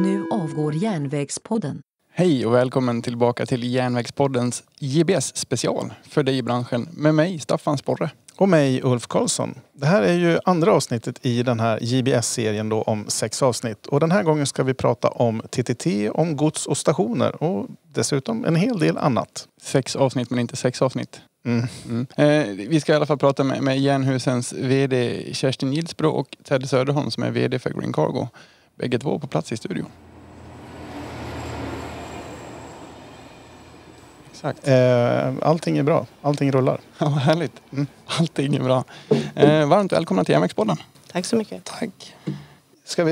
Nu avgår Järnvägspodden. Hej och välkommen tillbaka till Järnvägspoddens JBS-special för dig i branschen med mig, Staffan Sporre. Och mig, Ulf Karlsson. Det här är ju andra avsnittet i den här JBS-serien då om 6 avsnitt. Och den här gången ska vi prata om TTT, om gods och stationer och dessutom en hel del annat. 6 avsnitt men inte 6 avsnitt. Vi ska i alla fall prata med Jernhusens vd Kerstin Gilsbro och Ted Söderholm som är vd för Green Cargo. Bägge två på plats i studion. Exakt. Allting är bra. Allting rullar. Ja, vad härligt. Allting är bra. Varmt välkomna till Järnvägspodden. Tack så mycket. Tack. Ska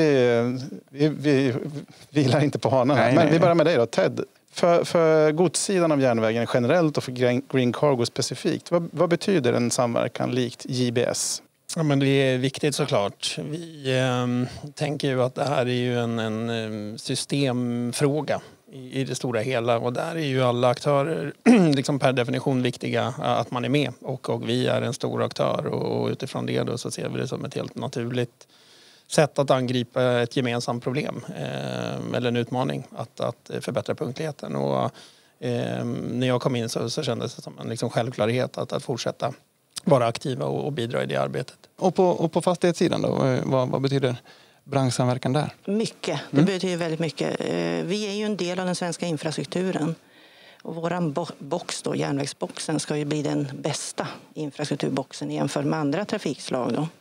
vi vilar inte på hanen. Men vi börjar med dig då, Ted. För godssidan av järnvägen generellt och för Green Cargo specifikt, vad betyder en samverkan likt JBS? Ja, men det är viktigt såklart. Vi tänker ju att det här är ju en systemfråga i det stora hela. Och där är ju alla aktörer liksom per definition viktiga att man är med. Och vi är en stor aktör och utifrån det då så ser vi det som ett helt naturligt sätt att angripa ett gemensamt problem eller en utmaning att förbättra punktligheten. Och när jag kom in så kändes det som en liksom självklarhet att fortsätta vara aktiva och bidra i det arbetet. Och på fastighetssidan då, vad betyder branschsamverkan där? Mycket. Det betyder väldigt mycket. Vi är ju en del av den svenska infrastrukturen. Och våran box då, järnvägsboxen, ska ju bli den bästa infrastrukturboxen jämfört med andra trafikslag då.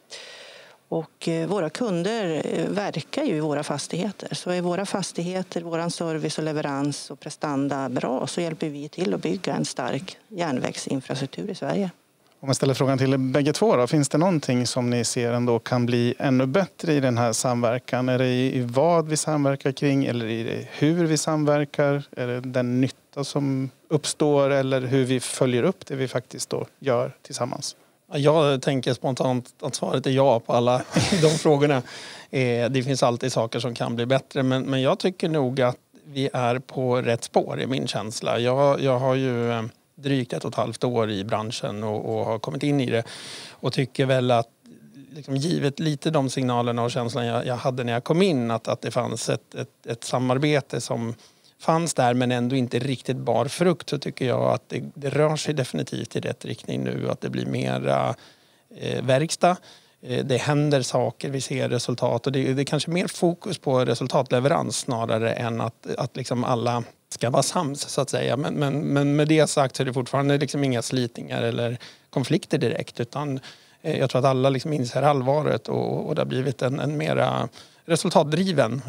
Och våra kunder verkar ju i våra fastigheter. Så är våra fastigheter, våran service och leverans och prestanda bra så hjälper vi till att bygga en stark järnvägsinfrastruktur i Sverige. Om jag ställer frågan till bägge två då, finns det någonting som ni ser ändå kan bli ännu bättre i den här samverkan? Är det i vad vi samverkar kring eller i det hur vi samverkar? Är det den nytta som uppstår eller hur vi följer upp det vi faktiskt då gör tillsammans? Jag tänker spontant att svaret är ja på alla de frågorna. Det finns alltid saker som kan bli bättre men jag tycker nog att vi är på rätt spår i min känsla. Jag har ju drygt 1,5 år i branschen och har kommit in i det och tycker väl att liksom, givet lite de signalerna och känslan jag hade när jag kom in att det fanns ett samarbete som fanns där men ändå inte riktigt bar frukt, så tycker jag att det rör sig definitivt i rätt riktning nu, att det blir mera verkstad. Det händer saker, vi ser resultat och det är kanske mer fokus på resultatleverans snarare än att liksom alla ska vara sams så att säga. Men med det sagt så är det fortfarande liksom inga slitningar eller konflikter direkt, utan jag tror att alla liksom inser allvaret och det har blivit en mera resultatdriven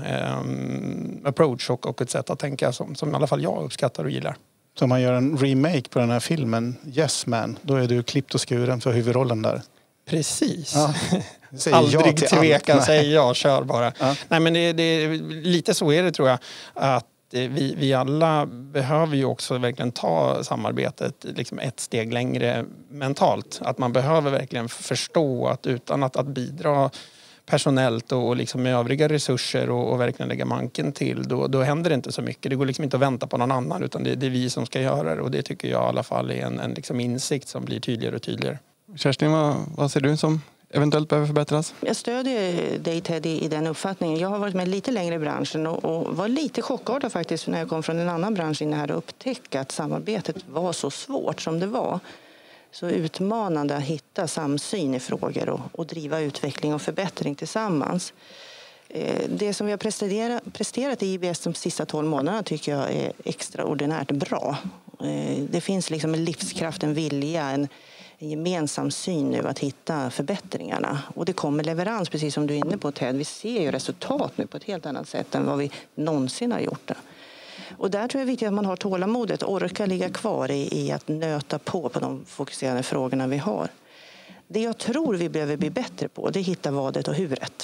approach och ett sätt att tänka som i alla fall jag uppskattar och gillar. Så om man gör en remake på den här filmen Yes Man, då är du klippt och skuren för huvudrollen där. Precis. Ja. Aldrig tveka, säger jag, kör bara. Ja. Nej, men det lite så är det, tror jag, att vi alla behöver ju också verkligen ta samarbetet liksom ett steg längre mentalt. Att man behöver verkligen förstå att utan att bidra personellt och liksom med övriga resurser och verkligen lägga manken till, då händer det inte så mycket. Det går liksom inte att vänta på någon annan, utan det är vi som ska göra det. Och det tycker jag i alla fall är en liksom insikt som blir tydligare och tydligare. Kerstin, vad ser du som eventuellt behöver förbättras? Jag stödjer dig, Ted, i den uppfattningen. Jag har varit med lite längre i branschen och var lite chockartad faktiskt när jag kom från en annan bransch in här och upptäckte att samarbetet var så svårt som det var. Så utmanande att hitta samsyn i frågor och driva utveckling och förbättring tillsammans. Det som vi har presterat i JBS de sista 12 månaderna tycker jag är extraordinärt bra. Det finns liksom en livskraft, en vilja, en gemensam syn nu att hitta förbättringarna. Och det kommer leverans, precis som du är inne på, Ted. Vi ser ju resultat nu på ett helt annat sätt än vad vi någonsin har gjort det. Och där tror jag det är viktigt att man har tålamodet och orkar ligga kvar i att nöta på de fokuserade frågorna vi har. Det jag tror vi behöver bli bättre på, det är att hitta vadet och huret.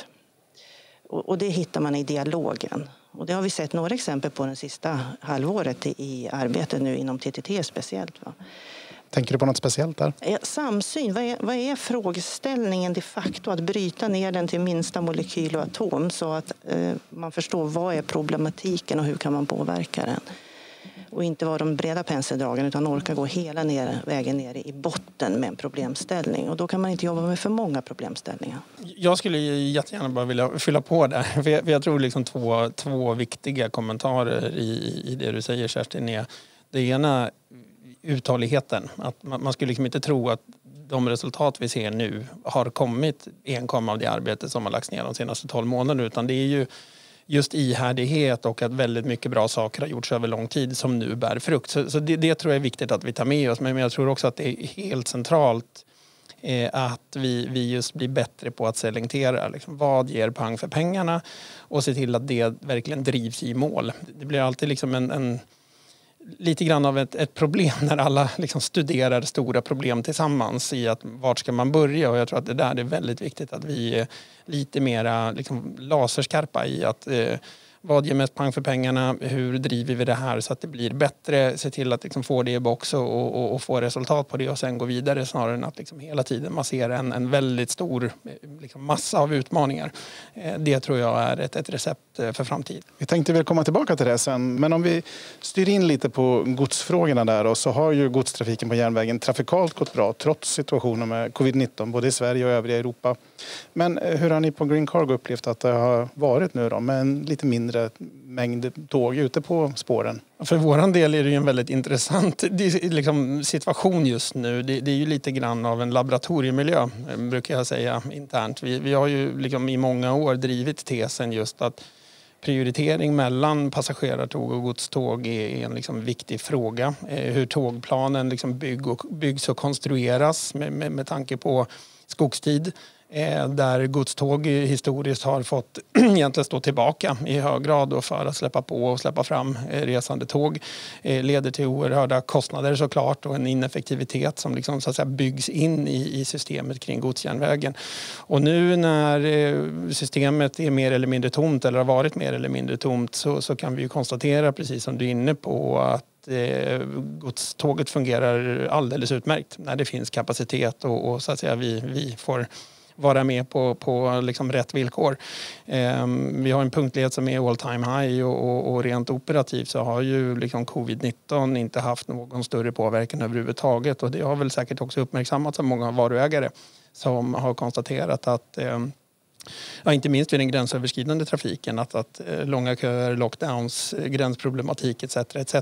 Och det hittar man i dialogen. Och det har vi sett några exempel på det sista halvåret i arbetet nu inom TTT speciellt. Va? Tänker du på något speciellt där? Samsyn. Vad är frågeställningen de facto? Att bryta ner den till minsta molekyl och atom så att man förstår vad är problematiken och hur kan man påverka den. och inte vara de breda penseldragen utan orka gå hela vägen ner i botten med en problemställning. Och då kan man inte jobba med för många problemställningar. Jag skulle jättegärna bara vilja fylla på där. För jag tror liksom två viktiga kommentarer i det du säger, Kerstin, är det ena uthålligheten. Att man skulle liksom inte tro att de resultat vi ser nu har kommit enkom av det arbete som har lagts ner de senaste 12 månaderna, utan det är ju just ihärdighet och att väldigt mycket bra saker har gjorts över lång tid som nu bär frukt. Så det tror jag är viktigt att vi tar med oss. Men jag tror också att det är helt centralt att vi just blir bättre på att selektera. Liksom, vad ger pang för pengarna? Och se till att det verkligen drivs i mål. Det blir alltid liksom lite grann av ett problem när alla liksom studerar stora problem tillsammans i att vart ska man börja, och jag tror att det där är väldigt viktigt att vi är lite mera liksom laserskarpa i att vad ger mest pang för pengarna, hur driver vi det här så att det blir bättre, se till att liksom få det i box och få resultat på det och sen gå vidare, snarare än att liksom hela tiden man ser en väldigt stor liksom massa av utmaningar. Det tror jag är ett recept för framtiden. Vi tänkte väl komma tillbaka till det sen, men om vi styr in lite på godsfrågorna där, och så har ju godstrafiken på järnvägen trafikalt gått bra trots situationen med covid-19 både i Sverige och övriga Europa. Men hur har ni på Green Cargo upplevt att det har varit nu då, med en lite mindre mängd tåg ute på spåren? För våran del är det ju en väldigt intressant liksom, situation just nu. Det är ju lite grann av en laboratoriemiljö, brukar jag säga internt. Vi har ju liksom i många år drivit tesen just att prioritering mellan passagerartåg och godståg är en liksom viktig fråga. Hur tågplanen liksom byggs och konstrueras med tanke på skogstid. Där godståg historiskt har fått egentligen stå tillbaka i hög grad, och för att släppa på och släppa fram resande tåg leder till oerhörda kostnader såklart, och en ineffektivitet som liksom, så att säga, byggs in i systemet kring godsjärnvägen. Och nu när systemet är mer eller mindre tomt, eller har varit mer eller mindre tomt, så kan vi ju konstatera, precis som du är inne på, att godståget fungerar alldeles utmärkt när det finns kapacitet och så att säga vi får vara med på liksom rätt villkor. Vi har en punktlighet som är all time high, och rent operativt så har ju liksom covid-19 inte haft någon större påverkan överhuvudtaget, och det har väl säkert också uppmärksammats av många varuägare som har konstaterat att inte minst vid den gränsöverskridande trafiken, att långa köer, lockdowns, gränsproblematik etc.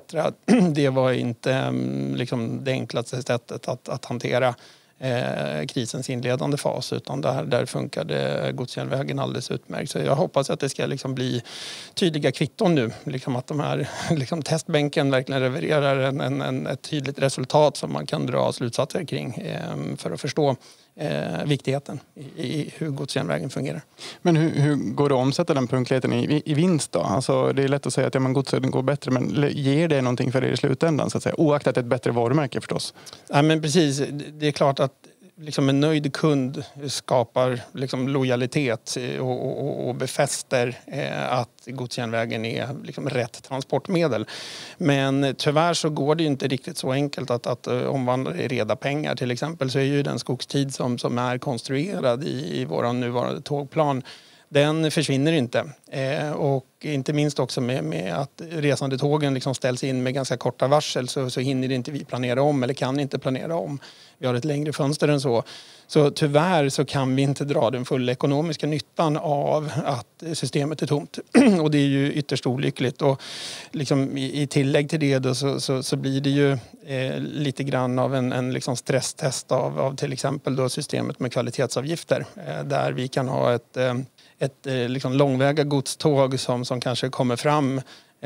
det var inte liksom det enklaste sättet att hantera krisens inledande fas, utan där funkade godsjärnvägen alldeles utmärkt. Så jag hoppas att det ska liksom bli tydliga kvitton nu, liksom att de här liksom testbänken verkligen levererar ett tydligt resultat som man kan dra slutsatser kring för att förstå viktigheten i hur godsjärnvägen fungerar. Men hur går det att omsätta den punktligheten i vinst då? Alltså, det är lätt att säga att godstågen går bättre, men ger det någonting för er i slutändan, så att säga? Oaktat ett bättre varumärke förstås. Ja, men precis. Det är klart att liksom en nöjd kund skapar liksom lojalitet och befäster att godsjärnvägen är liksom rätt transportmedel. Men tyvärr så går det ju inte riktigt så enkelt att omvandla det i reda pengar. Till exempel så är ju den skogstid som är konstruerad i vår nuvarande tågplan, den försvinner inte. Och inte minst också med att resande tågen liksom ställs in med ganska korta varsel, så hinner inte vi planera om, eller kan inte planera om. Vi har ett längre fönster än så. Så tyvärr så kan vi inte dra den fulla ekonomiska nyttan av att systemet är tomt. Och det är ju ytterst olyckligt. Och liksom i tillägg till det då så blir det ju lite grann av en liksom stresstest av till exempel då systemet med kvalitetsavgifter. Där vi kan ha ett liksom långväga godståg som kanske kommer fram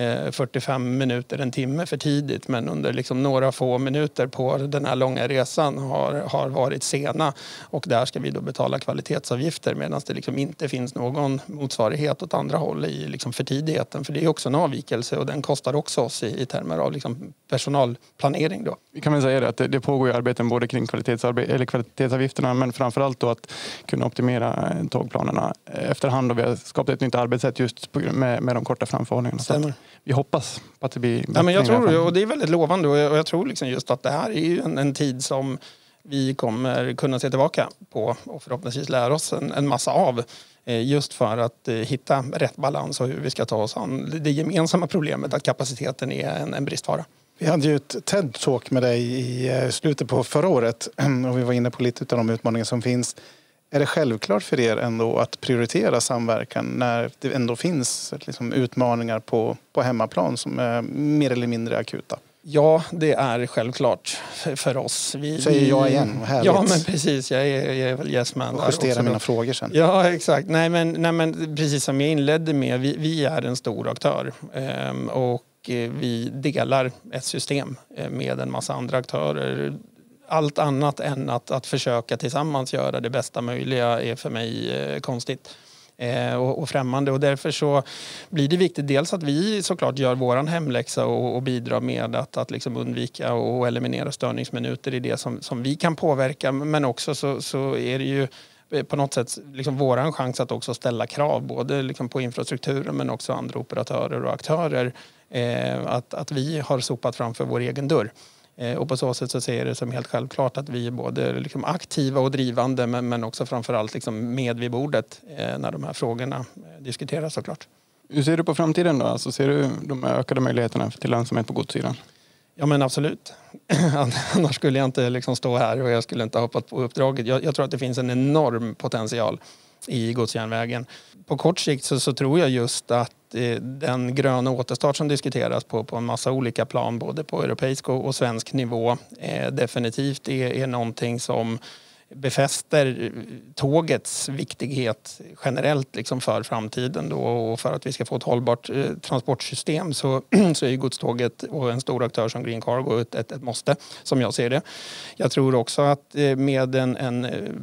45 minuter, en timme för tidigt, men under liksom några få minuter på den här långa resan har varit sena, och där ska vi då betala kvalitetsavgifter, medan det liksom inte finns någon motsvarighet åt andra håll i liksom förtidigheten, för det är också en avvikelse, och den kostar också oss i termer av liksom personalplanering då. Vi kan väl säga det, att det pågår ju arbeten både kring kvalitetsavgifterna, men framförallt då att kunna optimera tågplanerna efterhand, och vi har skapat ett nytt arbetssätt just med de korta framförhållningarna. Stämmer. Vi hoppas på att det blir bättre. Ja, men jag tror, och det är väldigt lovande, och jag tror liksom just att det här är ju en tid som vi kommer kunna se tillbaka på och förhoppningsvis lära oss en massa av. Just för att hitta rätt balans och hur vi ska ta oss an det gemensamma problemet att kapaciteten är en bristvara. Vi hade ju ett TED-talk med dig i slutet på förra året och vi var inne på lite av de utmaningar som finns. Är det självklart för er ändå att prioritera samverkan när det ändå finns liksom utmaningar på hemmaplan som är mer eller mindre akuta? Ja, det är självklart för oss. Säger jag igen, härligt. Ja, men precis. Jag är väl yes man. Och justera mina frågor sen. Ja, exakt. Nej, men precis som jag inledde med, vi är en stor aktör och vi delar ett system med en massa andra aktörer. Allt annat än att försöka tillsammans göra det bästa möjliga är för mig konstigt och främmande. Och därför så blir det viktigt dels att vi såklart gör våran hemläxa och bidrar med att liksom undvika och eliminera störningsminuter i det som vi kan påverka. Men också så är det ju på något sätt liksom våran chans att också ställa krav både liksom på infrastrukturen men också andra operatörer och aktörer att vi har sopat framför vår egen dörr. Och på så sätt så ser jag det som helt självklart att vi är både liksom aktiva och drivande men också framförallt liksom med vid bordet när de här frågorna diskuteras såklart. Hur ser du på framtiden då? Alltså, ser du de ökade möjligheterna till lönsamhet på godssidan? Ja men absolut. Annars skulle jag inte liksom stå här och jag skulle inte ha hoppat på uppdraget. Jag tror att det finns en enorm potential i godsjärnvägen. På kort sikt så tror jag just att den gröna återstart som diskuteras på en massa olika plan både på europeisk och svensk nivå definitivt är någonting som befäster tågets viktighet generellt liksom för framtiden då, och för att vi ska få ett hållbart transportsystem så är godståget och en stor aktör som Green Cargo ett måste som jag ser det. Jag tror också att med en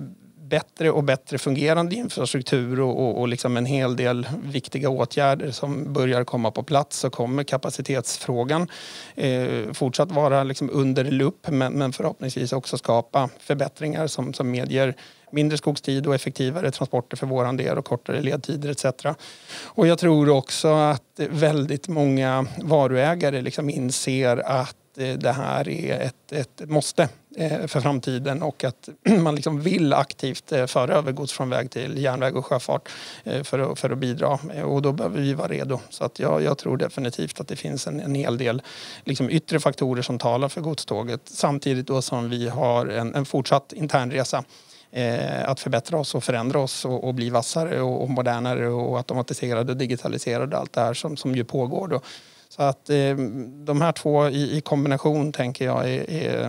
bättre och bättre fungerande infrastruktur och liksom en hel del viktiga åtgärder som börjar komma på plats så kommer kapacitetsfrågan fortsatt vara liksom under lupp men förhoppningsvis också skapa förbättringar som medger mindre skogstid och effektivare transporter för våran del och kortare ledtider etc. Och jag tror också att väldigt många varuägare liksom inser att det här är ett måste för framtiden och att man liksom vill aktivt föra över gods från väg till järnväg och sjöfart för att bidra. Och då behöver vi vara redo. Så att jag tror definitivt att det finns en hel del liksom yttre faktorer som talar för godståget. Samtidigt då som vi har en fortsatt internresa att förbättra oss och förändra oss och bli vassare och modernare och automatiserade och digitaliserade. Allt det här som ju pågår då. Så att de här två i kombination tänker jag är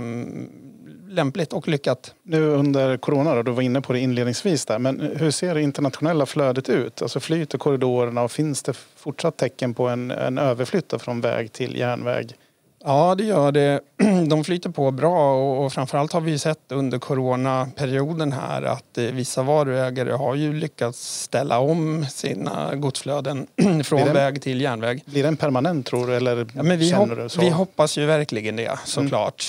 lämpligt och lyckat. Nu under corona då, du var inne på det inledningsvis där, men hur ser det internationella flödet ut? Alltså flyter korridorerna och finns det fortsatt tecken på en överflytt från väg till järnväg? Ja, det gör det. De flyter på bra och framförallt har vi sett under coronaperioden här att vissa varuägare har ju lyckats ställa om sina godsflöden från väg till järnväg. Blir den permanent tror du eller ja, men känner du så? Vi hoppas ju verkligen det såklart.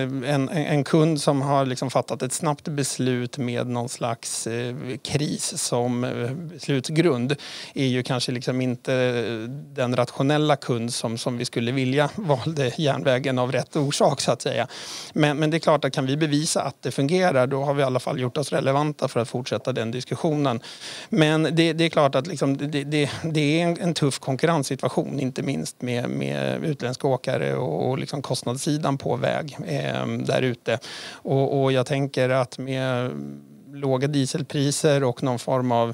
En kund som har liksom fattat ett snabbt beslut med någon slags kris som beslutsgrund är ju kanske liksom inte den rationella kund som vi skulle vilja valde järnvägen av rätt orsak så att säga. Men det är klart att kan vi bevisa att det fungerar då har vi i alla fall gjort oss relevanta för att fortsätta den diskussionen. Men det är klart att liksom, det är en tuff konkurrenssituation inte minst med utländska åkare och liksom kostnadssidan på väg där ute. Och jag tänker att med låga dieselpriser och någon form av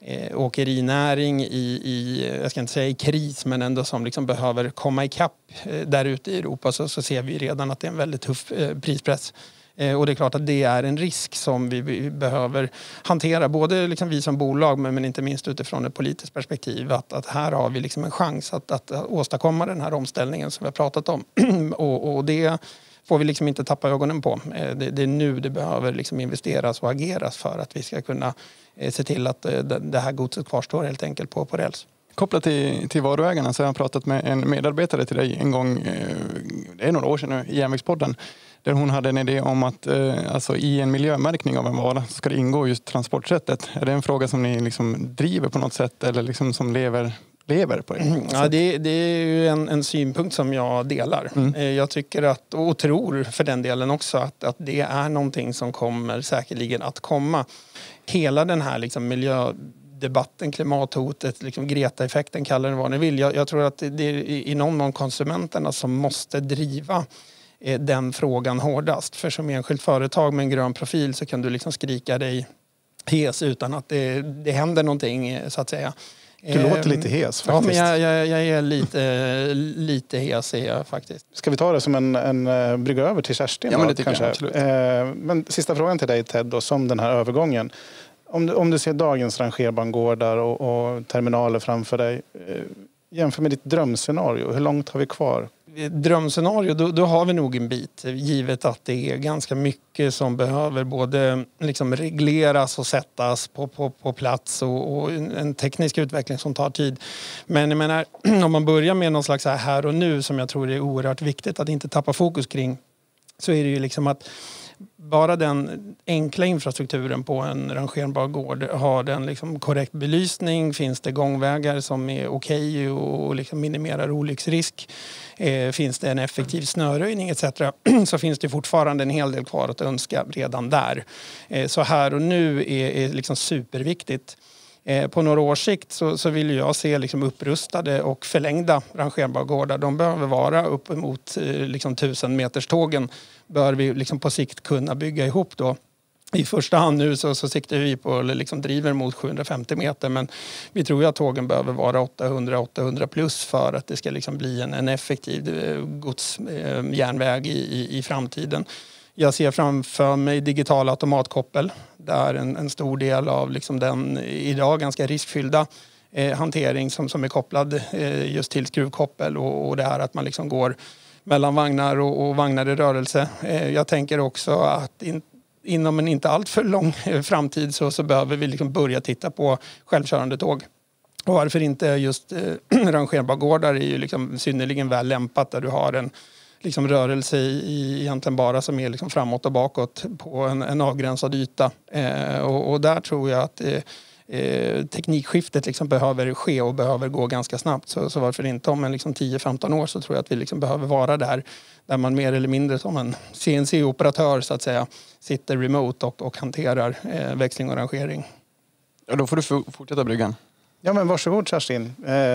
åkerinäring jag ska inte säga i kris men ändå som liksom behöver komma ikapp där ute i Europa så ser vi redan att det är en väldigt tuff prispress. Och det är klart att det är en risk som vi behöver hantera både liksom vi som bolag men inte minst utifrån ett politiskt perspektiv att här har vi liksom en chans att åstadkomma den här omställningen som vi har pratat om och det får vi liksom inte tappa ögonen på. Det är nu det behöver liksom investeras och ageras för att vi ska kunna se till att det här godset kvarstår helt enkelt på räls. Kopplat till varuägarna så har jag pratat med en medarbetare till dig en gång, det är några år sedan nu, i Järnvägspodden. Där hon hade en idé om att alltså i en miljömärkning av en vara så ska det ingå just transportsättet. Är det en fråga som ni liksom driver på något sätt eller liksom som lever på det? Ja, det är ju en synpunkt som jag delar. Jag tycker att, och tror för den delen också, att det är någonting som kommer säkerligen att komma. Hela den här liksom debatten, klimathotet, liksom Greta-effekten, kallar det vad ni vill. Jag tror att det är i någon mån konsumenterna som måste driva den frågan hårdast. För som enskilt företag med en grön profil så kan du liksom skrika dig hes utan att det händer någonting, så att säga. Du låter lite hes faktiskt. Ja, men jag är lite hes är jag faktiskt. Ska vi ta det som en brygga över till Kerstin? Ja, men det tycker kanske? jag absolut. Men sista frågan till dig, Ted, då, som den här övergången. Om du ser dagens rangerbangårdar och terminaler framför dig, jämför med ditt drömscenario. Hur långt har vi kvar? Drömscenario, då har vi nog en bit, givet att det är ganska mycket som behöver både liksom regleras och sättas på plats och en teknisk utveckling som tar tid. Men jag menar, om man börjar med någon slags här och nu som jag tror är oerhört viktigt att inte tappa fokus kring, så är det ju liksom att bara den enkla infrastrukturen på en rangerbar gård, har den liksom korrekt belysning, finns det gångvägar som är okej och liksom minimerar olycksrisk, finns det en effektiv snöröjning etc. så finns det fortfarande en hel del kvar att önska redan där. Så här och nu är liksom superviktigt. På några års sikt så vill jag se liksom upprustade och förlängda rangerbangårdar. De behöver vara uppemot liksom 1000 meters tågen. Bör vi liksom på sikt kunna bygga ihop då. I första hand nu så siktar vi på, eller liksom driver mot 750 meter, men vi tror ju att tågen behöver vara 800 plus för att det ska liksom bli en effektiv godsjärnväg i framtiden. Jag ser framför mig digital automatkoppel, där en stor del av liksom den idag ganska riskfyllda hantering som är kopplad just till skruvkoppel och det här att man liksom går mellan vagnar och vagnar i rörelse. Jag tänker också att inom en inte allt för lång framtid så behöver vi liksom börja titta på självkörande tåg. Och varför inte just rangerbangårdar är ju liksom synnerligen väl lämpat, där du har en liksom rörelse i egentligen bara som är liksom framåt och bakåt på en avgränsad yta. Och där tror jag att teknikskiftet liksom behöver ske och behöver gå ganska snabbt. Så varför inte om liksom 10-15 år så tror jag att vi liksom behöver vara där man mer eller mindre som en CNC-operatör så att säga sitter remote och hanterar växling och rangering. Ja, då får du fortsätta bryggan. Ja, men varsågod Kerstin.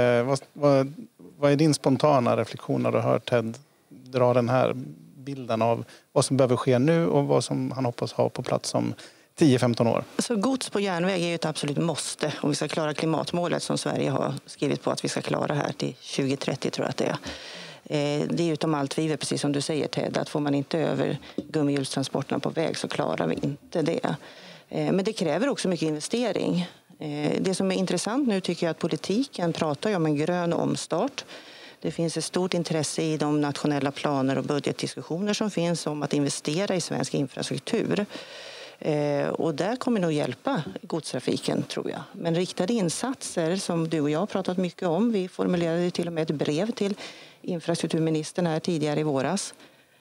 Vad är din spontana reflektion när du hör Ted dra den här bilden av vad som behöver ske nu och vad som han hoppas ha på plats om 10-15 år? Så gods på järnväg är ju ett absolut måste om vi ska klara klimatmålet som Sverige har skrivit på att vi ska klara här till 2030 tror jag att det är. Det är utom allt tvivel, precis som du säger Ted, att får man inte över gummihjulstransporterna på väg så klarar vi inte det. Men det kräver också mycket investering. Det som är intressant nu tycker jag att politiken pratar om en grön omstart. Det finns ett stort intresse i de nationella planer och budgetdiskussioner som finns om att investera i svensk infrastruktur. Och där kommer nog hjälpa godstrafiken tror jag. Men riktade insatser som du och jag har pratat mycket om. Vi formulerade till och med ett brev till infrastrukturministern här tidigare i våras.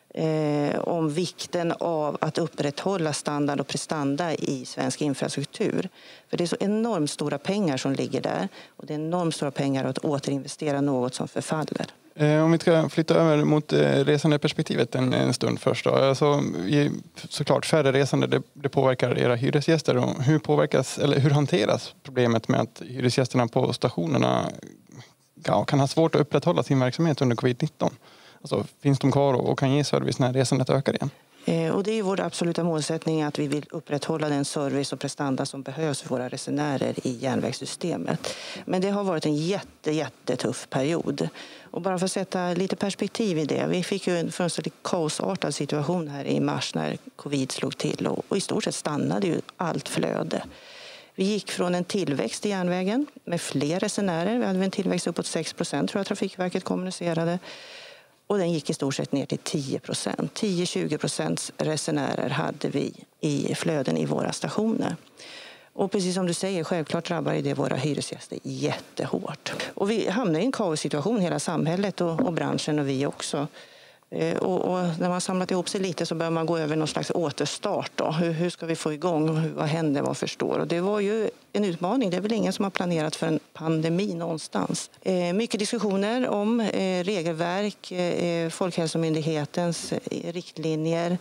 Om vikten av att upprätthålla standard och prestanda i svensk infrastruktur. För det är så enormt stora pengar som ligger där. Och det är enormt stora pengar att återinvestera något som förfaller. Om vi ska flytta över mot resandeperspektivet en stund först då. Alltså, såklart färre resande, det påverkar era hyresgäster. Och hur hanteras problemet med att hyresgästerna på stationerna kan ha svårt att upprätthålla sin verksamhet under covid-19? Alltså, finns de kvar och kan ge service när resandet ökar igen? Och det är vår absoluta målsättning att vi vill upprätthålla den service och prestanda som behövs för våra resenärer i järnvägssystemet. Men det har varit en jättetuff period. Och bara för att sätta lite perspektiv i det. Vi fick ju en fullständigt kaosartad situation här i mars när covid slog till. Och i stort sett stannade ju allt flöde. Vi gick från en tillväxt i järnvägen med fler resenärer. Vi hade en tillväxt uppåt 6% tror jag Trafikverket kommunicerade. Och den gick i stort sett ner till 10%. 10-20% resenärer hade vi i flöden i våra stationer. Och precis som du säger, självklart drabbar det våra hyresgäster jättehårt. Och vi hamnar i en kaossituation, hela samhället och branschen och vi också. Och när man samlat ihop sig lite så börjar man gå över någon slags återstart. Då. Hur ska vi få igång? Vad händer? Vad förstår? Och det var ju en utmaning. Det är väl ingen som har planerat för en pandemi någonstans. Mycket diskussioner om regelverk, Folkhälsomyndighetens riktlinjer.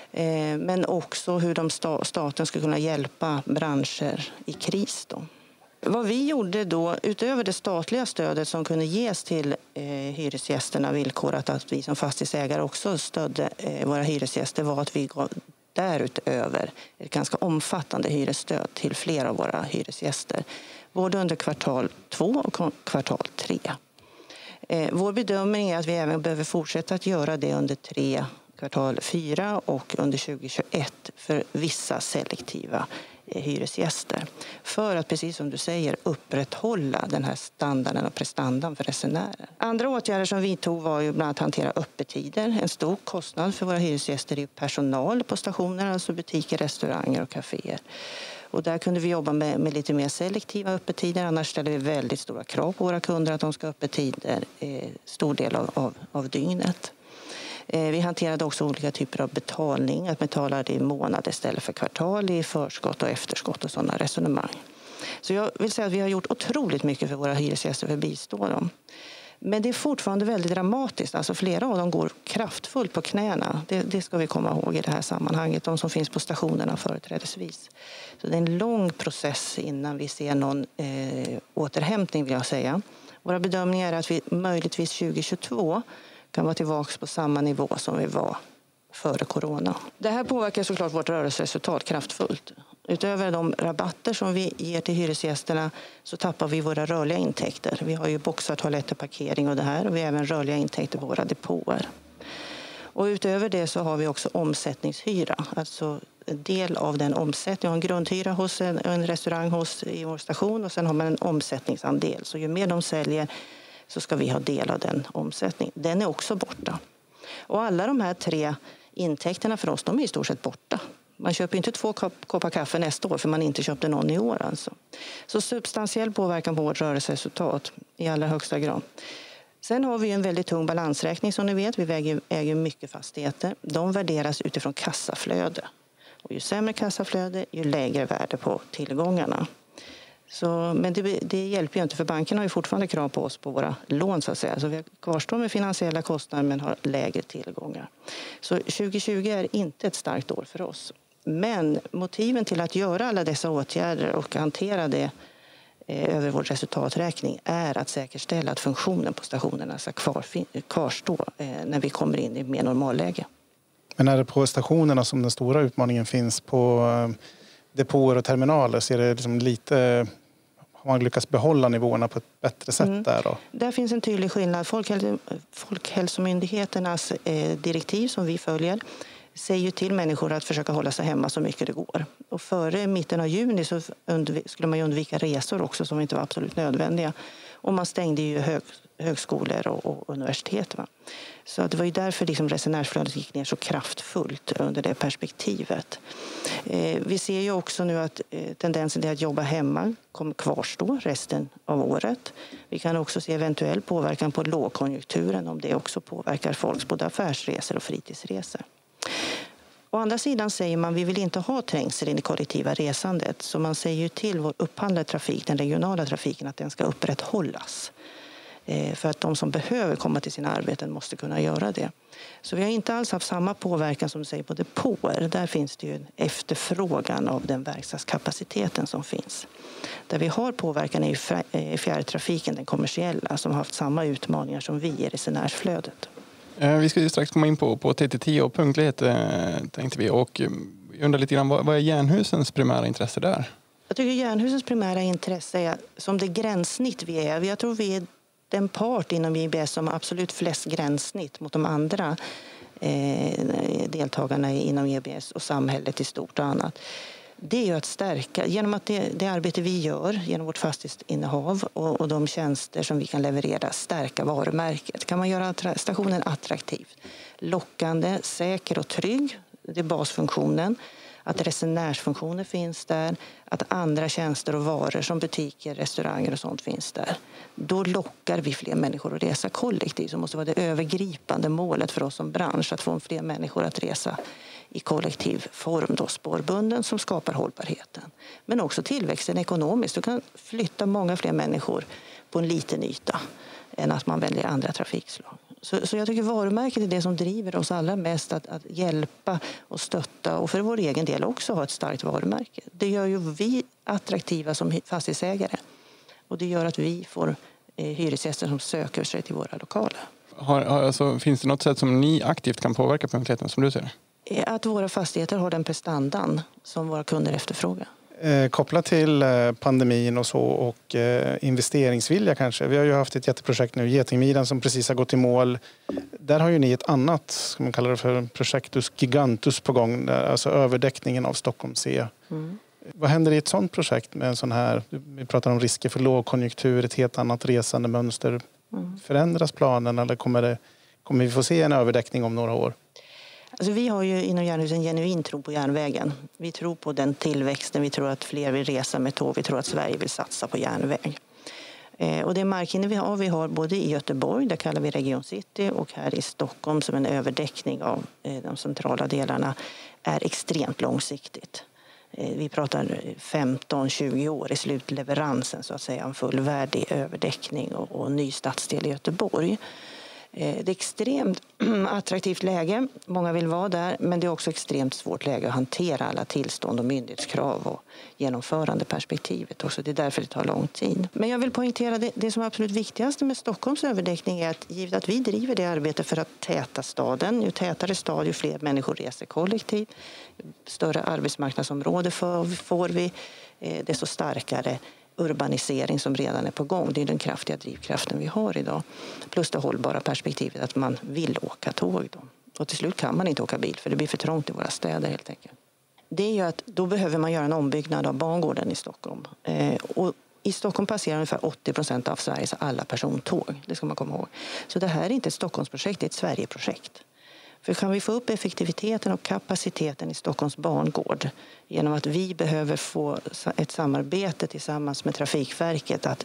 Men också hur staten ska kunna hjälpa branscher i kris. Då. Vad vi gjorde då, utöver det statliga stödet som kunde ges till hyresgästerna, villkorat att vi som fastighetsägare också stödde våra hyresgäster, var att vi gav därutöver ett ganska omfattande hyresstöd till flera av våra hyresgäster. Både under kvartal 2 och kvartal 3. Vår bedömning är att vi även behöver fortsätta att göra det under kvartal 4 och under 2021 för vissa selektiva hyresgäster. För att, precis som du säger, upprätthålla den här standarden och prestandan för resenärer. Andra åtgärder som vi tog var ju bland annat hantera öppettider. En stor kostnad för våra hyresgäster är personal på stationer, alltså butiker, restauranger och kaféer. Och där kunde vi jobba med lite mer selektiva öppettider. Annars ställer vi väldigt stora krav på våra kunder att de ska ha öppettider stor del av dygnet. Vi hanterade också olika typer av betalning. Att betala det i månad istället för kvartal, i förskott och efterskott och sådana resonemang. Så jag vill säga att vi har gjort otroligt mycket för våra hyresgäster för att bistå dem. Men det är fortfarande väldigt dramatiskt. Alltså flera av dem går kraftfullt på knäna. Det ska vi komma ihåg i det här sammanhanget. De som finns på stationerna företrädesvis. Så det är en lång process innan vi ser någon återhämtning, vill jag säga. Våra bedömningar är att vi möjligtvis 2022 kan vara tillbaka på samma nivå som vi var före corona. Det här påverkar såklart vårt rörelseresultat kraftfullt. Utöver de rabatter som vi ger till hyresgästerna så tappar vi våra rörliga intäkter. Vi har ju boxar, toaletter, parkering och det här. Och vi har även rörliga intäkter på våra depåer. Och utöver det så har vi också omsättningshyra. Alltså en del av den omsättningen. Vi har en grundhyra hos en restaurang i vår station och sen har man en omsättningsandel. Så ju mer de säljer så ska vi ha del av den omsättningen. Den är också borta. Och alla de här 3 intäkterna för oss, de är i stort sett borta. Man köper inte 2 koppar kaffe nästa år för man inte köpte någon i år. Alltså. Så substantiell påverkan på vårt rörelseresultat i allra högsta grad. Sen har vi en väldigt tung balansräkning som ni vet. Vi äger mycket fastigheter. De värderas utifrån kassaflöde. Och ju sämre kassaflöde, ju lägre värde på tillgångarna. Men det hjälper ju inte, för bankerna har ju fortfarande krav på oss på våra lån så att säga. Så vi kvarstår med finansiella kostnader men har lägre tillgångar. Så 2020 är inte ett starkt år för oss. Men motiven till att göra alla dessa åtgärder och hantera det över vår resultaträkning är att säkerställa att funktionen på stationerna ska kvarstå när vi kommer in i mer normalläge. Men är det på stationerna som den stora utmaningen finns? På depåer och terminaler ser det liksom lite... Har man lyckats behålla nivåerna på ett bättre sätt där då? Där finns en tydlig skillnad. Folkhälsomyndigheternas direktiv som vi följer säger ju till människor att försöka hålla sig hemma så mycket det går. Och före mitten av juni så skulle man ju undvika resor också som inte var absolut nödvändiga. Och man stängde ju högskolor och universitet. Va? Så det var ju därför liksom resenärsflödet gick ner så kraftfullt under det perspektivet. Vi ser ju också nu att tendensen till att jobba hemma kommer kvarstå resten av året. Vi kan också se eventuell påverkan på lågkonjunkturen om det också påverkar folks både affärsresor och fritidsresor. Å andra sidan säger man att vi vill inte ha trängsel i det kollektiva resandet. Så man säger ju till vår upphandlade trafik, den regionala trafiken, att den ska upprätthållas. För att de som behöver komma till sina arbeten måste kunna göra det. Så vi har inte alls haft samma påverkan som du säger på depåer. Där finns det ju en efterfrågan av den verkstadskapaciteten som finns. Där vi har påverkan är fjärrtrafiken, den kommersiella, som har haft samma utmaningar som vi i resenärsflödet. Vi ska ju strax komma in på TT10 och punktlighet tänkte vi. Och jag undrar lite grann, vad är Jernhusens primära intresse där? Jag tycker Jernhusens primära intresse är som det gränssnitt vi är. Jag tror vi är den part inom JBS som har absolut flest gränssnitt mot de andra deltagarna inom JBS och samhället i stort och annat. Det är ju att stärka, genom att det arbete vi gör genom vårt fastighetsinnehav och de tjänster som vi kan leverera, stärka varumärket. Kan man göra stationen attraktiv, lockande, säker och trygg, det är basfunktionen. Att resenärsfunktioner finns där, att andra tjänster och varor som butiker, restauranger och sånt finns där. Då lockar vi fler människor att resa kollektivt. Så måste vara det övergripande målet för oss som bransch, att få fler människor att resa i kollektiv form, då spårbunden, som skapar hållbarheten. Men också tillväxten ekonomiskt. Du kan flytta många fler människor på en liten yta än att man väljer andra trafikslag. Så jag tycker varumärket är det som driver oss allra mest att hjälpa och stötta och för vår egen del också ha ett starkt varumärke. Det gör ju vi attraktiva som fastighetsägare och det gör att vi får hyresgäster som söker sig till våra lokaler. Alltså, finns det något sätt som ni aktivt kan påverka punktligheten som du ser det? Att våra fastigheter har den prestandan som våra kunder efterfrågar. Kopplat till pandemin och så och investeringsvilja kanske. Vi har ju haft ett jätteprojekt nu, Getingmidjan, som precis har gått i mål. Där har ju ni ett annat, ska man kalla det för Projektus Gigantus på gång, alltså överdäckningen av Stockholm C. Vad händer i ett sådant projekt med en sån här, vi pratar om risker för lågkonjunktur, ett helt annat resande mönster. Förändras planen eller kommer vi få se en överdäckning om några år? Alltså vi har ju inom Jernhus en genuin tro på järnvägen. Vi tror på den tillväxten, vi tror att fler vill resa med tåg, vi tror att Sverige vill satsa på järnväg. Och det markinne vi har både i Göteborg, där kallar vi Region City, och här i Stockholm som en överdäckning av de centrala delarna är extremt långsiktigt. Vi pratar 15-20 år i slutleveransen så att säga, en fullvärdig överdäckning och ny stadsdel i Göteborg. Det är extremt attraktivt läge, många vill vara där, men det är också extremt svårt läge att hantera alla tillstånd och myndighetskrav och genomförandeperspektivet också. Det är därför det tar lång tid. Men jag vill poängtera det som är absolut viktigaste med Stockholms överdäckning är att givet att vi driver det arbetet för att täta staden, ju tätare stad ju fler människor reser kollektivt, större arbetsmarknadsområde får vi, desto starkare urbanisering som redan är på gång. Det är den kraftiga drivkraften vi har idag. Plus det hållbara perspektivet att man vill åka tåg då. Och till slut kan man inte åka bil för det blir för trångt i våra städer helt enkelt. Det gör att då behöver man göra en ombyggnad av bangården i Stockholm. Och i Stockholm passerar ungefär 80% av Sveriges alla persontåg. Det ska man komma ihåg. Så det här är inte ett Stockholmsprojekt, det är ett Sverigeprojekt. För kan vi få upp effektiviteten och kapaciteten i Stockholms bangård genom att vi behöver få ett samarbete tillsammans med Trafikverket att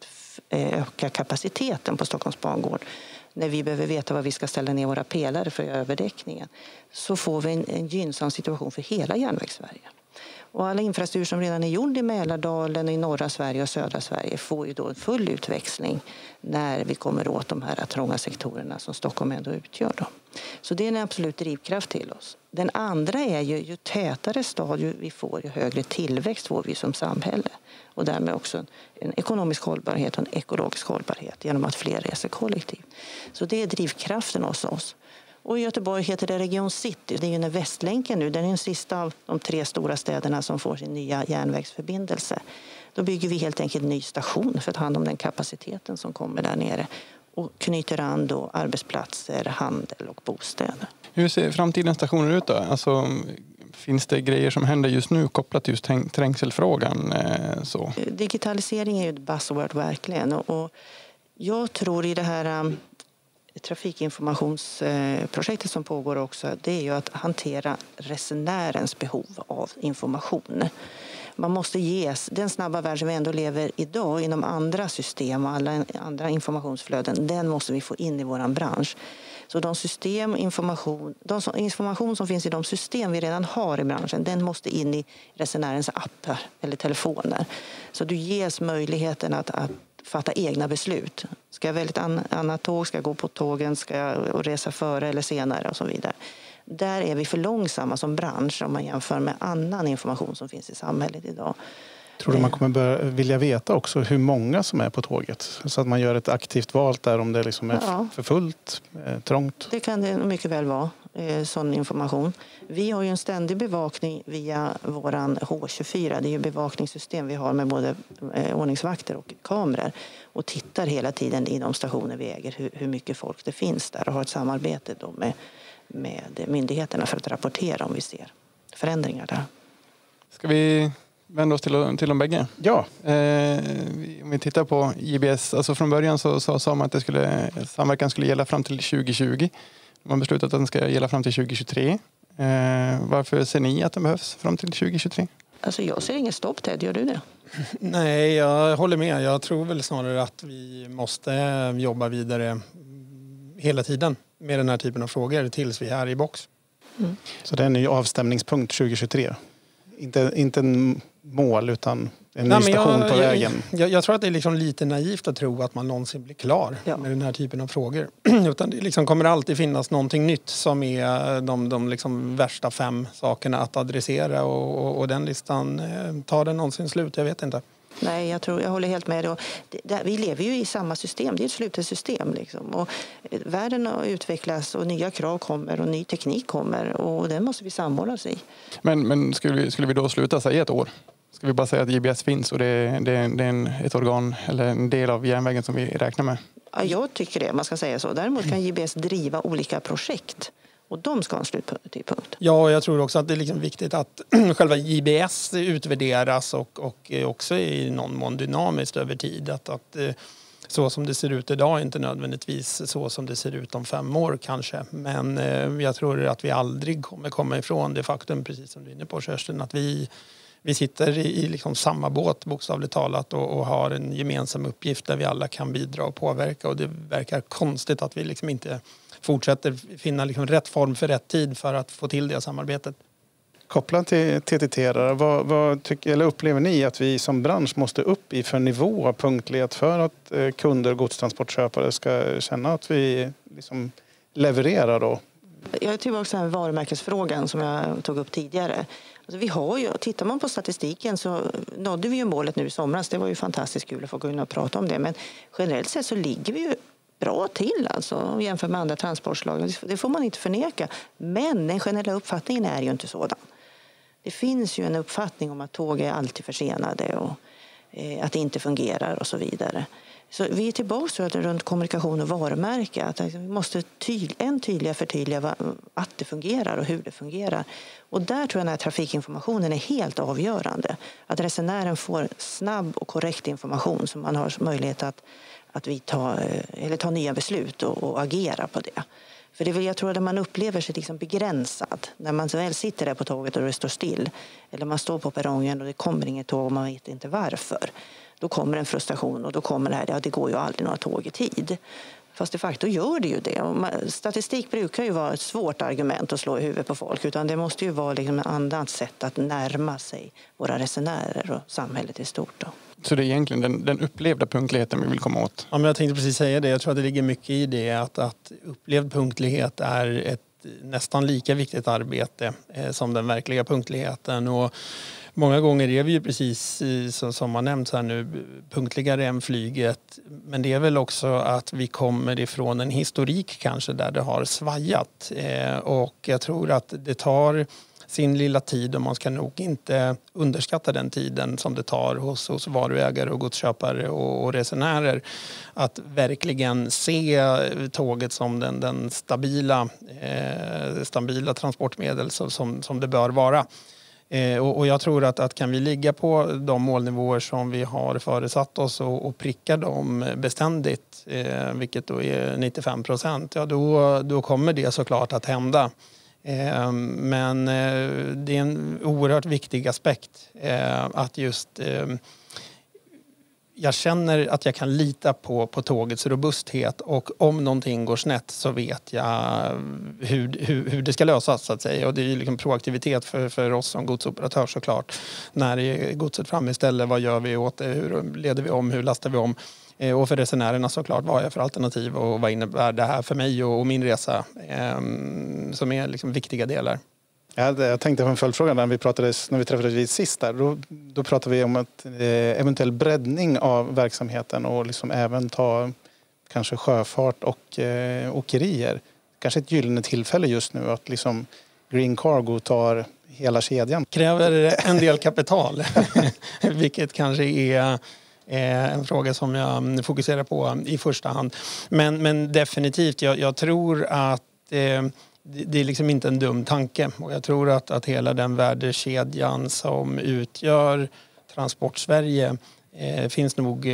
öka kapaciteten på Stockholms bangård när vi behöver veta var vi ska ställa ner våra pelare för överdäckningen så får vi en gynnsam situation för hela järnvägssverige. Och alla infrastruktur som redan är gjord i Mälardalen, i norra Sverige och södra Sverige får ju då en full utväxling när vi kommer åt de här trånga sektorerna som Stockholm ändå utgör då. Så det är en absolut drivkraft till oss. Den andra är ju tätare stad vi får, ju högre tillväxt får vi som samhälle. Och därmed också en ekonomisk hållbarhet och en ekologisk hållbarhet genom att fler reser kollektivt. Så det är drivkraften hos oss. Och i Göteborg heter det Region City. Det är ju när Västlänken nu, den är den sista av de 3 stora städerna som får sin nya järnvägsförbindelse. Då bygger vi helt enkelt en ny station för att ta hand om den kapaciteten som kommer där nere. Och knyter an då arbetsplatser, handel och bostäder. Hur ser framtidens stationer ut då? Alltså, finns det grejer som händer just nu kopplat till just trängselfrågan? Så? Digitalisering är ju ett buzzword verkligen. Och jag tror i det här trafikinformationsprojektet som pågår också, det är ju att hantera resenärens behov av information. Man måste ges den snabba värld som vi ändå lever idag inom andra system och alla andra informationsflöden, den måste vi få in i våran bransch. Så de information som finns i de system vi redan har i branschen, den måste in i resenärens appar eller telefoner. Så du ges möjligheten att fatta egna beslut. Ska jag välja ett annat tåg? Ska jag gå på tågen? Ska jag resa före eller senare? Och så vidare. Där är vi för långsamma som bransch om man jämför med annan information som finns i samhället idag. Tror du man kommer vilja veta också hur många som är på tåget? Så att man gör ett aktivt val där om det liksom är för fullt, trångt? Det kan det mycket väl vara, sån information. Vi har ju en ständig bevakning via våran H24. Det är ju bevakningssystem vi har med både ordningsvakter och kameror. Och tittar hela tiden i de stationer vi äger hur mycket folk det finns där. Och har ett samarbete då med myndigheterna för att rapportera om vi ser förändringar där. Ska vi vända oss till de bägge? Ja. Om vi tittar på JBS, alltså från början så sa man att samverkan skulle gälla fram till 2020. Man har beslutat att den ska gälla fram till 2023. Varför ser ni att den behövs fram till 2023? Alltså jag ser inget stopp, Ted. Gör du det? Nej, jag håller med. Jag tror väl snarare att vi måste jobba vidare hela tiden med den här typen av frågor tills vi är i box. Så det är en ny avstämningspunkt 2023? Inte en mål utan en ny station på vägen. Jag tror att det är liksom lite naivt att tro att man någonsin blir klar med den här typen av frågor. Utan det liksom kommer alltid finnas någonting nytt som är de liksom värsta 5 sakerna att adressera. Och den listan, tar den någonsin slut? Jag vet inte. Nej, jag håller helt med. Vi lever ju i samma system. Det är ett slutet system. Liksom. Och världen utvecklas och nya krav kommer och ny teknik kommer. Och den måste vi samordna oss i. Men skulle vi då sluta säga ett år? Ska vi bara säga att JBS finns och det är ett organ eller en del av järnvägen som vi räknar med? Ja, jag tycker det, man ska säga så. Däremot kan JBS driva olika projekt. Och de ska ha en sluttidpunkt. Ja, och jag tror också att det är liksom viktigt att själva JBS utvärderas och också i någon mån dynamiskt över tid. Att så som det ser ut idag är inte nödvändigtvis så som det ser ut om 5 år kanske. Men jag tror att vi aldrig kommer komma ifrån det faktum, precis som du är inne på Kerstin, att vi sitter i liksom samma båt bokstavligt talat och har en gemensam uppgift där vi alla kan bidra och påverka. Och det verkar konstigt att vi liksom inte fortsätter finna liksom rätt form för rätt tid för att få till det samarbetet. Kopplat till TTT, vad upplever ni att vi som bransch måste upp i för nivå av punktlighet för att kunder och godstransportköpare ska känna att vi liksom levererar då? Jag är tillbaka till varumärkesfrågan som jag tog upp tidigare. Alltså vi har ju, tittar man på statistiken så nådde vi ju målet nu i somras. Det var ju fantastiskt kul att få gå in och prata om det. Men generellt sett så ligger vi ju bra till alltså, jämfört med andra transportslag. Det får man inte förneka. Men den generella uppfattningen är ju inte sådan. Det finns ju en uppfattning om att tåg är alltid försenade och att det inte fungerar och så vidare. Så vi är tillbaka runt kommunikation och varumärke. Att vi måste förtydliga att det fungerar och hur det fungerar. Och där tror jag att trafikinformationen är helt avgörande. Att resenären får snabb och korrekt information så man har möjlighet att ta nya beslut och agera på det. För det är väl, jag tror att man upplever sig liksom begränsad när man väl sitter där på tåget och det står still. Eller man står på perrongen och det kommer inget tåg och man vet inte varför. Då kommer en frustration och då kommer det här, det går ju aldrig några tåg i tid. Fast de facto gör det ju det. Statistik brukar ju vara ett svårt argument att slå i huvudet på folk. Utan det måste ju vara liksom ett annat sätt att närma sig våra resenärer och samhället i stort då. Så det är egentligen den upplevda punktligheten vi vill komma åt? Ja, men jag tänkte precis säga det. Jag tror att det ligger mycket i det att upplevd punktlighet är ett nästan lika viktigt arbete som den verkliga punktligheten. Och många gånger är vi ju precis som har nämnts här nu punktligare än flyget. Men det är väl också att vi kommer ifrån en historik kanske där det har svajat. Och jag tror att det tar sin lilla tid och man ska nog inte underskatta den tiden som det tar hos varuägare och godsköpare och resenärer att verkligen se tåget som den stabila transportmedel som det bör vara. Och jag tror att kan vi ligga på de målnivåer som vi har föresatt oss och pricka dem beständigt, vilket då är 95%, ja då kommer det såklart att hända. Men det är en oerhört viktig aspekt att just jag känner att jag kan lita på tågets robusthet och om någonting går snett så vet jag hur det ska lösas så att säga. Och det är liksom proaktivitet för oss som godsoperatör såklart. När är godset framme istället, vad gör vi åt det, hur leder vi om, hur lastar vi om? Och för resenärerna såklart, vad är jag för alternativ och vad innebär det här för mig och min resa som är liksom viktiga delar. Jag tänkte på en följdfråga när vi träffades vid sist där. Då pratade vi om att eventuell breddning av verksamheten och liksom även ta kanske sjöfart och åkerier. Kanske ett gyllene tillfälle just nu att liksom Green Cargo tar hela kedjan. Kräver en del kapital, vilket kanske är en fråga som jag fokuserar på i första hand. Men definitivt, jag tror att det är liksom inte en dum tanke. Och jag tror att hela den värdekedjan som utgör Transportsverige finns nog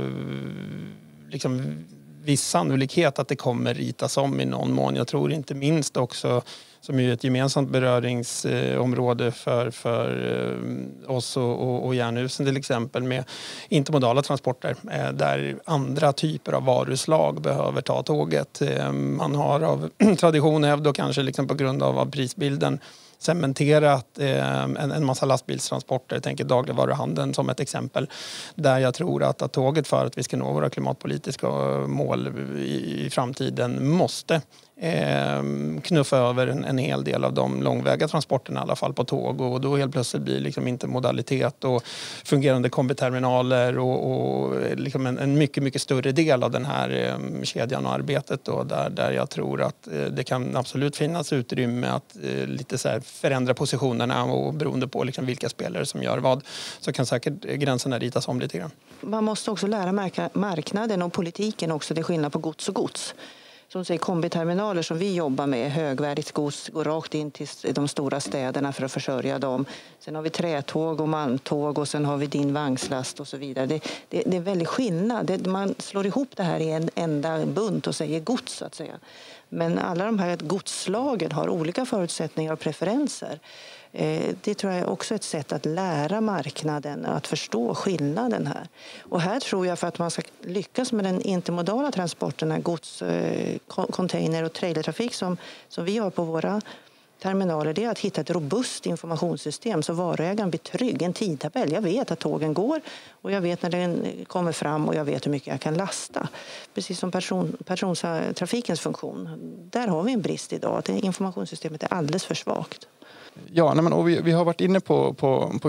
liksom viss sannolikhet att det kommer ritas om i någon mån. Jag tror inte minst också som är ett gemensamt beröringsområde för oss och Jernhusen till exempel med intermodala transporter där andra typer av varuslag behöver ta tåget. Man har av tradition hävd och kanske liksom på grund av prisbilden cementerat en massa lastbilstransporter. Jag tänker dagligvaruhandeln som ett exempel. Där jag tror att tåget för att vi ska nå våra klimatpolitiska mål i framtiden måste knuffa över en hel del av de långväga transporterna i alla fall på tåg, och då helt plötsligt blir liksom intermodalitet och fungerande kombiterminaler och liksom en mycket, mycket större del av den här kedjan och arbetet då, där jag tror att det kan absolut finnas utrymme att lite så här förändra positionerna, och beroende på liksom vilka spelare som gör vad, så kan säkert gränserna ritas om lite grann. Man måste också lära marknaden och politiken också, det är skillnad på gods och gods. Som säger kombiterminaler som vi jobbar med, högvärdigt gods går rakt in till de stora städerna för att försörja dem. Sen har vi trätåg och malmtåg och sen har vi din vagnslast och så vidare. Det är väldigt skillnad. Man slår ihop det här i en enda bunt och säger gods så att säga. Men alla de här godsslagen har olika förutsättningar och preferenser. Det tror jag är också ett sätt att lära marknaden att förstå skillnaden här. Och här tror jag, för att man ska lyckas med den intermodala transporten, gods, container och trailertrafik som vi har på våra terminaler, det är att hitta ett robust informationssystem så varuägaren blir trygg. En tidtabell. Jag vet att tågen går och jag vet när den kommer fram och jag vet hur mycket jag kan lasta. Precis som persontrafikens funktion. Där har vi en brist idag. Det informationssystemet är alldeles för svagt. Ja, och vi har varit inne på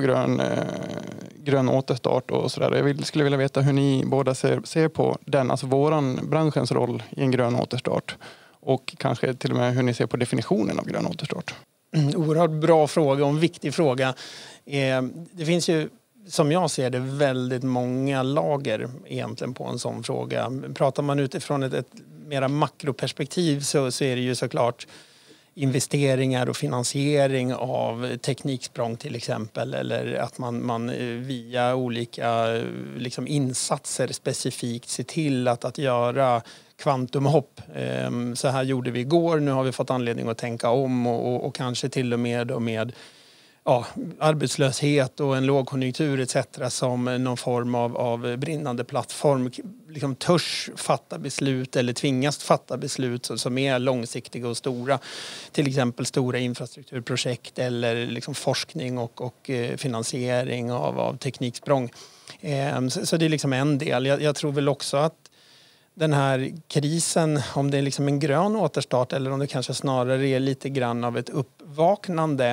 grön återstart och sådär. Jag skulle vilja veta hur ni båda ser på den, alltså branschens roll i en grön återstart. Och kanske till och med hur ni ser på definitionen av grön återstart. Oerhört bra fråga och en viktig fråga. Det finns ju, som jag ser det, väldigt många lager egentligen på en sån fråga. Pratar man utifrån ett mera makroperspektiv så är det ju såklart investeringar och finansiering av tekniksprång till exempel, eller att man via olika liksom insatser specifikt ser till att göra kvantumhopp. Så här gjorde vi igår, nu har vi fått anledning att tänka om och kanske till och med arbetslöshet och en lågkonjunktur etc. som någon form av brinnande plattform liksom törs fatta beslut eller tvingas fatta beslut som är långsiktiga och stora. Till exempel stora infrastrukturprojekt eller liksom forskning och finansiering av tekniksprång. Så det är liksom en del. Jag tror väl också att den här krisen, om det är liksom en grön återstart eller om det kanske snarare är lite grann av ett uppvaknande,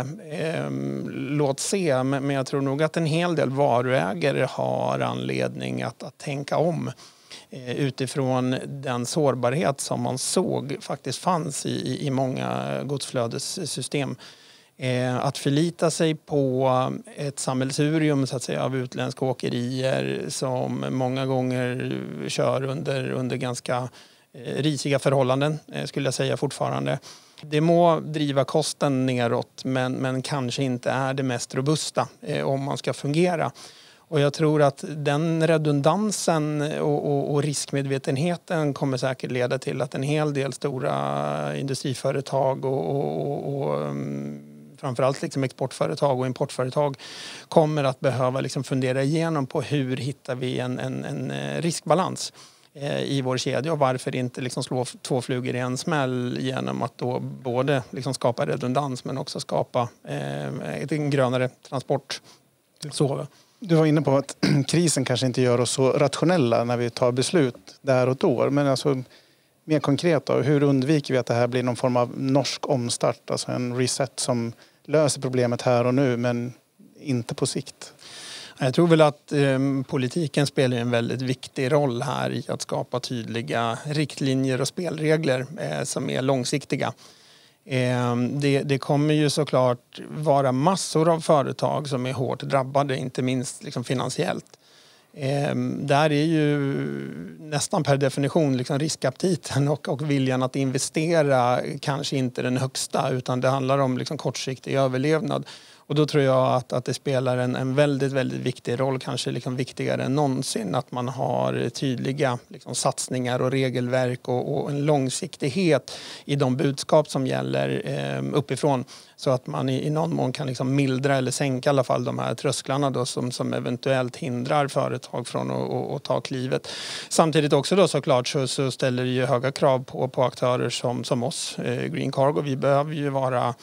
låt se. Men jag tror nog att en hel del varuägare har anledning att tänka om utifrån den sårbarhet som man såg faktiskt fanns i många godsflödessystem. Att förlita sig på ett sammelsurium så att säga, av utländska åkerier som många gånger kör under ganska risiga förhållanden, skulle jag säga fortfarande. Det må driva kosten neråt men kanske inte är det mest robusta om man ska fungera. Och jag tror att den redundansen och riskmedvetenheten kommer säkert leda till att en hel del stora industriföretag och framförallt liksom exportföretag och importföretag kommer att behöva liksom fundera igenom på hur hittar vi en riskbalans i vår kedja och varför inte liksom slå två flugor i en smäll genom att då både liksom skapa redundans men också skapa en grönare transport. Så. Du var inne på att krisen kanske inte gör oss så rationella när vi tar beslut där och då. Men alltså, mer konkret då, hur undviker vi att det här blir någon form av norsk omstart? Alltså en reset som löser problemet här och nu men inte på sikt. Jag tror väl att politiken spelar en väldigt viktig roll här i att skapa tydliga riktlinjer och spelregler som är långsiktiga. Det kommer ju såklart vara massor av företag som är hårt drabbade, inte minst liksom finansiellt. Där är ju nästan per definition liksom riskaptiten och viljan att investera kanske inte den högsta, utan det handlar om liksom kortsiktig överlevnad. Och då tror jag att det spelar en väldigt, väldigt viktig roll, kanske liksom viktigare än någonsin, att man har tydliga liksom satsningar och regelverk och en långsiktighet i de budskap som gäller uppifrån. Så att man i någon mån kan liksom mildra eller sänka i alla fall de här trösklarna då som eventuellt hindrar företag från att ta klivet. Samtidigt också då såklart så ställer det ju höga krav på aktörer som oss, Green Cargo. Vi behöver ju vara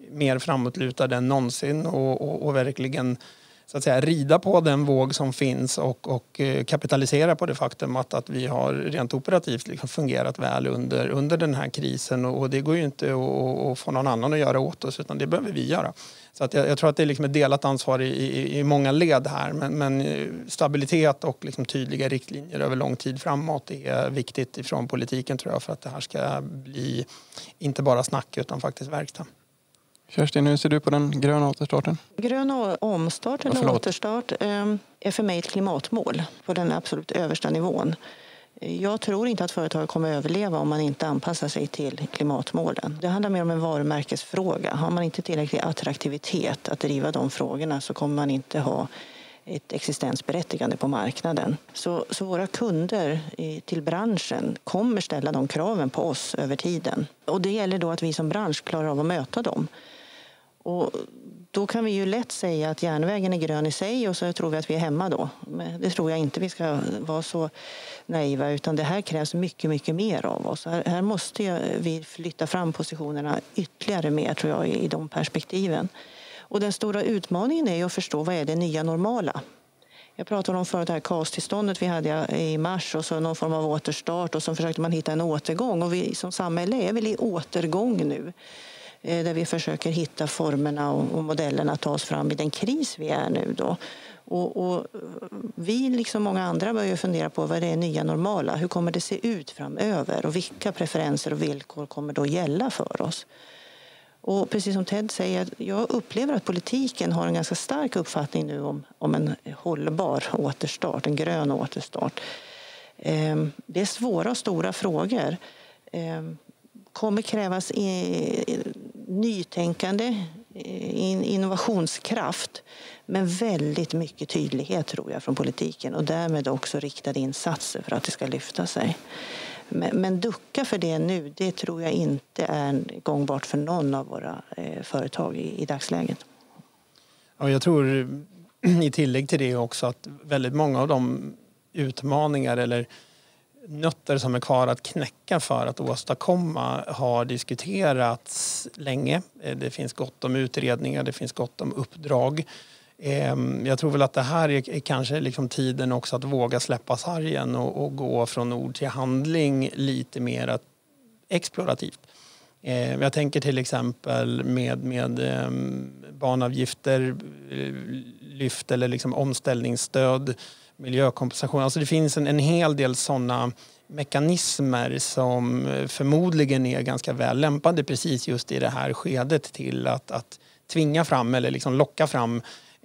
mer framåtlutade än någonsin och verkligen så att säga rida på den våg som finns och kapitalisera på det faktum att vi har rent operativt liksom fungerat väl under den här krisen och det går ju inte att få någon annan att göra åt oss utan det behöver vi göra. Så att jag tror att det är liksom ett delat ansvar i många led här men stabilitet och liksom tydliga riktlinjer över lång tid framåt är viktigt ifrån politiken tror jag för att det här ska bli inte bara snack utan faktiskt verkstad. Kerstin, hur ser du på den gröna återstarten? Grön omstart eller återstart är för mig ett klimatmål på den absolut översta nivån. Jag tror inte att företag kommer att överleva om man inte anpassar sig till klimatmålen. Det handlar mer om en varumärkesfråga. Har man inte tillräcklig attraktivitet att driva de frågorna så kommer man inte ha ett existensberättigande på marknaden. Så våra kunder till branschen kommer ställa de kraven på oss över tiden. Och det gäller då att vi som bransch klarar av att möta dem. Och då kan vi ju lätt säga att järnvägen är grön i sig och så tror vi att vi är hemma då. Men det tror jag inte vi ska vara så naiva utan det här krävs mycket, mycket mer av oss. Här måste vi flytta fram positionerna ytterligare mer tror jag i de perspektiven. Och den stora utmaningen är ju att förstå vad är det nya normala. Jag pratade om förut det här kastillståndet vi hade i mars och så någon form av återstart och så försökte man hitta en återgång och vi som samhälle är väl i återgång nu. Där vi försöker hitta formerna och modellerna att ta oss fram i den kris vi är nu då. Och vi liksom många andra börjar fundera på vad det är nya normala. Hur kommer det se ut framöver och vilka preferenser och villkor kommer då gälla för oss? Och precis som Ted säger, jag upplever att politiken har en ganska stark uppfattning nu om en hållbar återstart, en grön återstart. Det är svåra och stora frågor. Kommer krävas nytänkande, innovationskraft men väldigt mycket tydlighet tror jag från politiken och därmed också riktade insatser för att det ska lyfta sig. Men ducka för det nu, det tror jag inte är gångbart för någon av våra företag i dagsläget. Ja, jag tror i tillägg till det också att väldigt många av de utmaningar eller nötter som är kvar att knäcka för att åstadkomma har diskuterats länge. Det finns gott om utredningar, det finns gott om uppdrag. Jag tror väl att det här är kanske liksom tiden också att våga släppa sargen och gå från ord till handling lite mer explorativt. Jag tänker till exempel med banavgifter, lyft eller liksom omställningsstöd, miljökompensation. Alltså det finns en hel del sådana mekanismer som förmodligen är ganska väl lämpade precis just i det här skedet till att tvinga fram eller liksom locka fram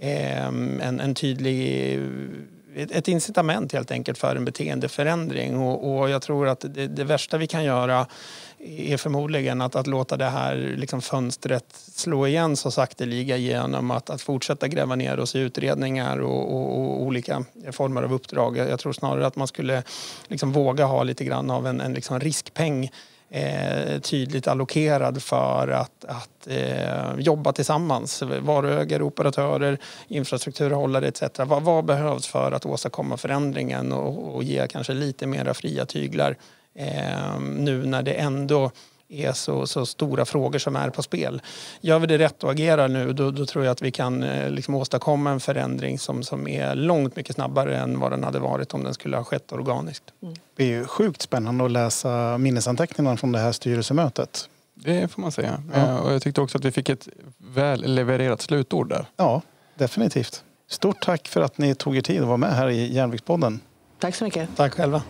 en tydlig, ett incitament helt enkelt för en beteendeförändring och jag tror att det värsta vi kan göra är förmodligen att låta det här liksom fönstret slå igen så sakteliga genom att fortsätta gräva ner oss i utredningar och olika former av uppdrag. Jag tror snarare att man skulle liksom våga ha lite grann av en liksom riskpeng tydligt allokerad för att jobba tillsammans. Varuägare, operatörer, infrastrukturhållare etc. Vad behövs för att åstadkomma förändringen och ge kanske lite mera fria tyglar nu när det ändå är så stora frågor som är på spel. Gör vi det rätt och agerar nu då tror jag att vi kan liksom åstadkomma en förändring som är långt mycket snabbare än vad den hade varit om den skulle ha skett organiskt. Det är ju sjukt spännande att läsa minnesanteckningarna från det här styrelsemötet. Det får man säga. Ja. Och jag tyckte också att vi fick ett väl levererat slutord där. Ja, definitivt. Stort tack för att ni tog er tid att vara med här i Järnvägspodden. Tack så mycket. Tack själva.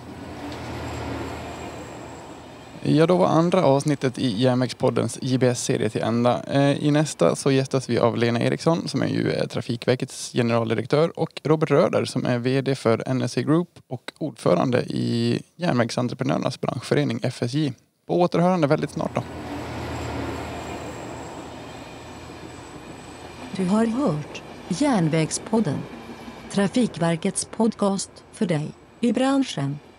Ja, då var andra avsnittet i Järnvägspoddens JBS-serie till ända. I nästa så gästas vi av Lena Eriksson som är ju Trafikverkets generaldirektör och Robert Röder som är vd för NSC Group och ordförande i järnvägsentreprenörernas branschförening FSJ. På återhörande väldigt snart då. Du har hört Järnvägspodden. Trafikverkets podcast för dig i branschen.